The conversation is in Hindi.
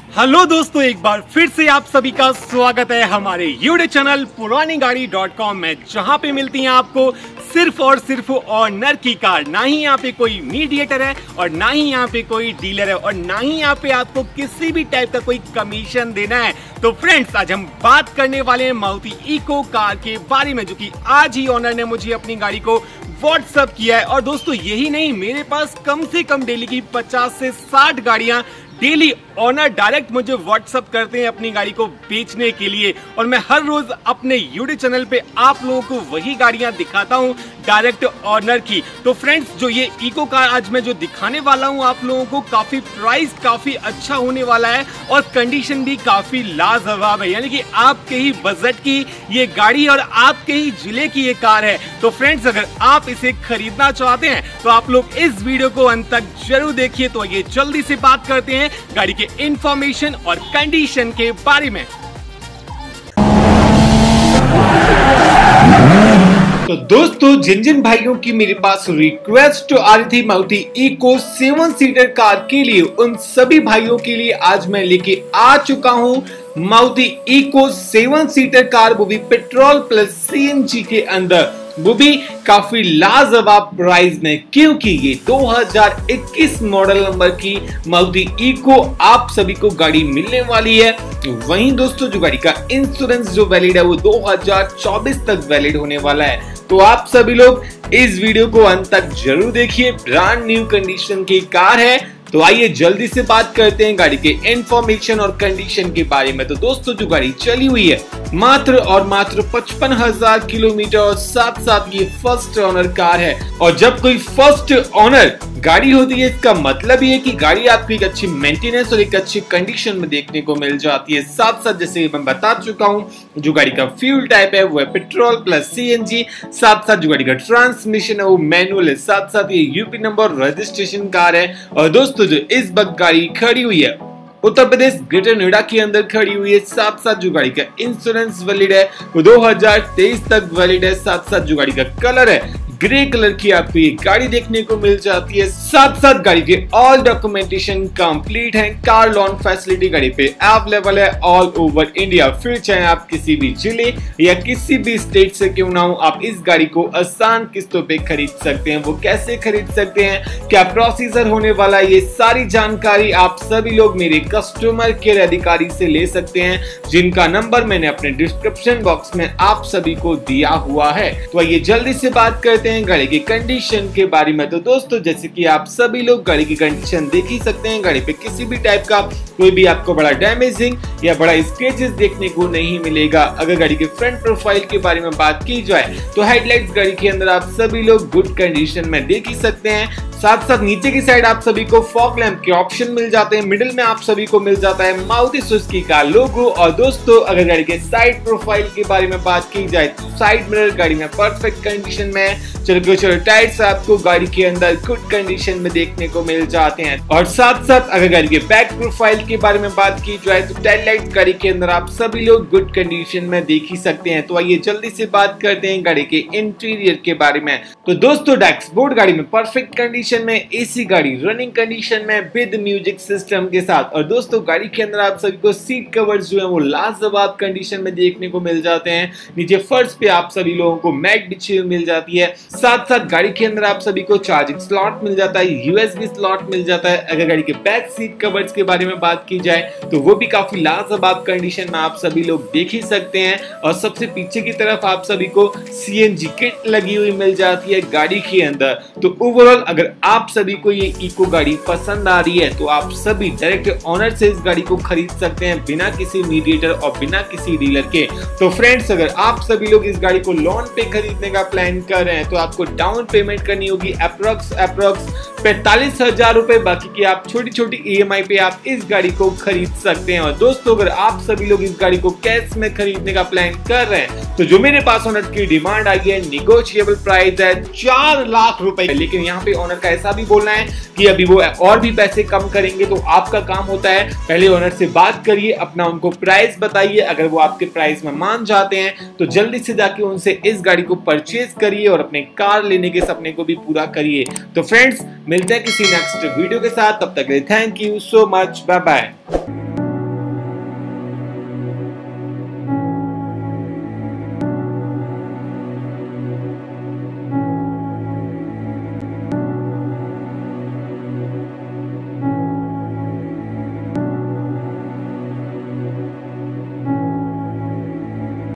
हेलो दोस्तों, एक बार फिर से आप सभी का स्वागत है हमारे यूट्यूब चैनल पुरानीगाड़ी.com में, जहां पे मिलती हैं आपको सिर्फ और सिर्फ ऑनर की कार। ना ही यहाँ पे कोई मीडिएटर है और ना ही यहाँ पे कोई डीलर है और ना ही यहाँ पे आपको किसी भी टाइप का कोई कमीशन देना है। तो फ्रेंड्स, आज हम बात करने वाले हैं मारुति इको कार के बारे में, जो कि आज ही ऑनर ने मुझे अपनी गाड़ी को व्हाट्सएप किया है। और दोस्तों यही नहीं, मेरे पास कम से कम डेली की 50 से 60 गाड़ियां डेली ऑनर डायरेक्ट मुझे व्हाट्सएप करते हैं अपनी गाड़ी को बेचने के लिए, और मैं हर रोज अपने यूट्यूब चैनल पे आप लोगों को वही गाड़ियां दिखाता हूं डायरेक्ट ऑनर की। तो फ्रेंड्स, जो ये इको कार आज मैं जो दिखाने वाला हूं आप लोगों को, काफी प्राइस काफी अच्छा होने वाला है और कंडीशन भी काफी लाजवाब है, यानी कि आपके ही बजट की ये गाड़ी और आपके ही जिले की ये कार है। तो फ्रेंड्स, अगर आप इसे खरीदना चाहते हैं तो आप लोग इस वीडियो को अंत तक जरूर देखिए। तो ये जल्दी से बात करते हैं गाड़ी के इंफॉर्मेशन और कंडीशन के बारे में। तो दोस्तों, जिन जिन भाइयों की मेरे पास रिक्वेस्ट आ रही थी मारुति इको 7 सीटर कार के लिए, उन सभी भाइयों के लिए आज मैं लेके आ चुका हूं मारुति इको 7 सीटर कार, वो भी पेट्रोल प्लस सीएनजी के अंदर, वो भी काफी लाजवाब प्राइस में, क्योंकि ये 2021 मॉडल नंबर की मारुति इको आप सभी को गाड़ी मिलने वाली है। वहीं दोस्तों, जो गाड़ी का इंश्योरेंस जो वैलिड है वो 2024 तक वैलिड होने वाला है। तो आप सभी लोग इस वीडियो को अंत तक जरूर देखिए, ब्रांड न्यू कंडीशन की कार है। तो आइए जल्दी से बात करते हैं गाड़ी के इंफॉर्मेशन और कंडीशन के बारे में। तो दोस्तों, जो गाड़ी चली हुई है मात्र और मात्र 55,000 किलोमीटर और साथ साथ ये फर्स्ट ओनर कार है। और जब कोई फर्स्ट ओनर गाड़ी होती है, इसका मतलब ये है कि गाड़ी आपको एक अच्छी मेंटेनेंस और एक अच्छी कंडीशन में देखने को मिल जाती है। साथ साथ जैसे मैं बता चुका हूँ, जो गाड़ी का फ्यूल टाइप है वो है पेट्रोल प्लस सीएनजी। साथ साथ जो गाड़ी का ट्रांसमिशन है वो मैनुअल है। साथ साथ ये यूपी नंबर रजिस्ट्रेशन कार है। और दोस्तों, जो इस वक्त गाड़ी खड़ी हुई है उत्तर प्रदेश ग्रेटर नोएडा के अंदर खड़ी हुई है। साथ साथ जो गाड़ी का इंश्योरेंस वैलिड है वो 2023 तक वैलिड है। साथ साथ जो गाड़ी का कलर है ग्रे कलर की आपको ये गाड़ी देखने को मिल जाती है। साथ साथ गाड़ी के ऑल डॉक्यूमेंटेशन कंप्लीट है। कार लोन फैसिलिटी गाड़ी पे अवेलेबल है ऑल ओवर इंडिया। फिर चाहे आप किसी भी जिले या किसी भी स्टेट से क्यों ना हो, आप इस गाड़ी को आसान किस्तों पे खरीद सकते हैं। वो कैसे खरीद सकते हैं, क्या प्रोसीजर होने वाला है, ये सारी जानकारी आप सभी लोग मेरे कस्टमर केयर अधिकारी से ले सकते हैं, जिनका नंबर मैंने अपने डिस्क्रिप्शन बॉक्स में आप सभी को दिया हुआ है। तो आइए जल्दी से बात करते हैं गाड़ी की कंडीशन के बारे में। तो दोस्तों, जैसे कि आप सभी लोग गाड़ी की कंडीशन देख ही सकते हैं, गाड़ी पे किसी भी टाइप का कोई भी आपको बड़ा डैमेजिंग या बड़ा स्क्रैचेस देखने को नहीं मिलेगा। अगर गाड़ी के फ्रंट प्रोफाइल के बारे में बात की जाए तो हेडलाइट्स गाड़ी के अंदर आप सभी लोग गुड कंडीशन में देख ही सकते हैं। साथ साथ नीचे की साइड आप सभी को फॉग लैंप के ऑप्शन मिल जाते हैं। मिडिल में आप सभी को मिल जाता है मारुति सुजुकी का लोगो। और दोस्तों, अगर गाड़ी के साइड प्रोफाइल के बारे में बात की जाए तो साइड मिरर गाड़ी में परफेक्ट कंडीशन में है। चलो टायर्स आपको गाड़ी के अंदर गुड कंडीशन में देखने को मिल जाते हैं। और साथ साथ अगर गाड़ी के बैक प्रोफाइल के बारे में बात की जाए तो टेल लाइट गाड़ी के अंदर आप सभी लोग गुड कंडीशन में देख ही सकते हैं। तो आइए जल्दी से बात करते हैं गाड़ी के इंटीरियर के बारे में। तो दोस्तों, डैशबोर्ड गाड़ी में परफेक्ट कंडीशन में, एसी गाड़ी रनिंग कंडीशन में विद म्यूजिक सिस्टम के साथ। और दोस्तों, गाड़ी के अंदर आप सभी को सीट कवर्स जो है वो लाजवाब कंडीशन में देखने को मिल जाते हैं। नीचे फर्श पे आप सभी लोगों को मैट बिछी हुई मिल जाती है। साथ साथ गाड़ी के अंदर आप सभी को चार्जिंग स्लॉट मिल जाता है, यूएसबी स्लॉट मिल जाता है। अगर गाड़ी के बैक सीट कवर्स के बारे में बात की जाए तो वो भी काफी लाजवाब कंडीशन में आप सभी लोग देख ही सकते हैं। और सबसे पीछे की तरफ आप सभी को सीएनजी किट लगी हुई मिल जाती है गाड़ी के अंदर। तो ओवरऑल अगर आप सभी को ये इको गाड़ी पसंद आ रही है तो आप सभी डायरेक्ट ऑनर से इस गाड़ी को खरीद सकते हैं, बिना किसी मीडिएटर और बिना किसी डीलर के। तो फ्रेंड्स, अगर आप सभी लोग इस गाड़ी को लोन पे खरीदने का प्लान कर रहे हैं तो आपको डाउन पेमेंट करनी होगी अप्रोक्स 45,000 रुपए। बाकी की आप छोटी छोटी ईएमआई पे आप इस गाड़ी को खरीद सकते हैं। और दोस्तों, अगर आप सभी लोग इस गाड़ी को कैश में खरीदने का प्लान कर रहे हैं तो जो मेरे पास ऑनर की डिमांड आई है, निगोशिएबल प्राइस है 4 लाख रुपए। लेकिन यहाँ पे ऑनर का ऐसा भी बोलना है कि अभी वो और भी पैसे कम करेंगे। तो आपका काम होता है पहले ओनर से बात करिए, अपना उनको प्राइस बताइए। अगर वो आपके प्राइस में मान जाते हैं तो जल्दी से जाके उनसे इस गाड़ी को परचेज करिए और अपने कार लेने के सपने को भी पूरा करिए। तो फ्रेंड्स, मिलते हैं किसी नेक्स्ट वीडियो के साथ, तब तक के लिए thank you so much, bye bye.